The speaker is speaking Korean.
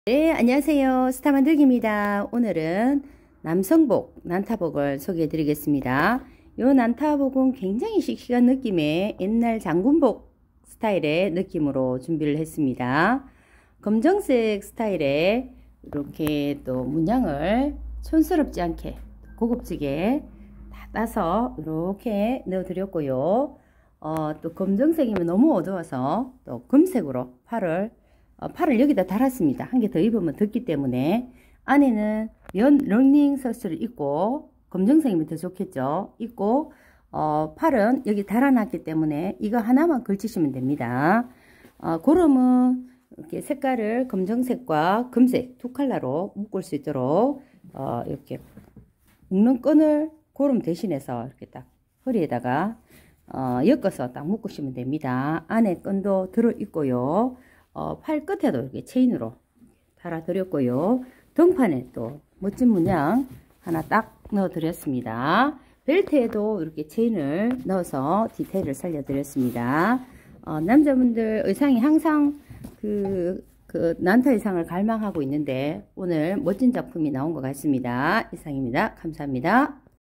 네, 안녕하세요. 스타 만들기입니다. 오늘은 남성복, 난타복을 소개해 드리겠습니다. 이 난타복은 굉장히 씩씩한 느낌의 옛날 장군복 스타일의 느낌으로 준비를 했습니다. 검정색 스타일의 이렇게 또 문양을 촌스럽지 않게 고급지게 다 따서 이렇게 넣어 드렸고요. 또 검정색이면 너무 어두워서 또 금색으로 팔을 여기다 달았습니다. 한 개 더 입으면 덥기 때문에. 안에는 면 러닝 셔츠를 입고, 검정색이면 더 좋겠죠. 입고 팔은 여기 달아놨기 때문에 이거 하나만 걸치시면 됩니다. 고름은 이렇게 색깔을 검정색과 금색 두 컬러로 묶을 수 있도록 이렇게 묶는 끈을 고름 대신해서 이렇게 딱 허리에다가 엮어서 딱 묶으시면 됩니다. 안에 끈도 들어 있고요. 팔 끝에도 이렇게 체인으로 달아 드렸고요. 등판에 또 멋진 문양 하나 딱 넣어 드렸습니다. 벨트에도 이렇게 체인을 넣어서 디테일을 살려 드렸습니다. 남자분들 의상이 항상 그 난타 의상을 갈망하고 있는데 오늘 멋진 작품이 나온 것 같습니다. 이상입니다. 감사합니다.